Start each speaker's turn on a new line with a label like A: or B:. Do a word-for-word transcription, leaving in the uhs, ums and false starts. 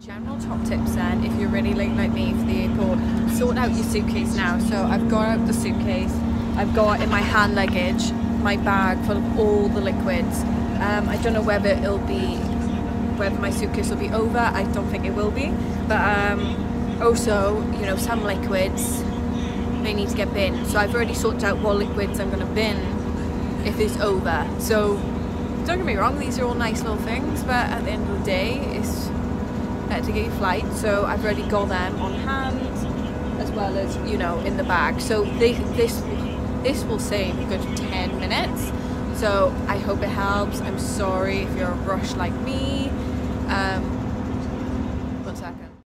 A: General top tips then, if you're really late like me for the airport, sort out your suitcase now. So I've got out the suitcase, I've got in my hand luggage my bag full of all the liquids. um, I don't know whether it'll be whether my suitcase will be over. I don't think it will be, but um, also, you know, some liquids they need to get binned, so I've already sorted out what liquids I'm going to bin if it's over. So don't get me wrong, these are all nice little things, but at the end of the day it's better to get your flight, so I've already got them on hand as well as, you know, in the bag. So they, this this will save a good ten minutes, so I hope it helps. I'm sorry if you're a rush like me. um,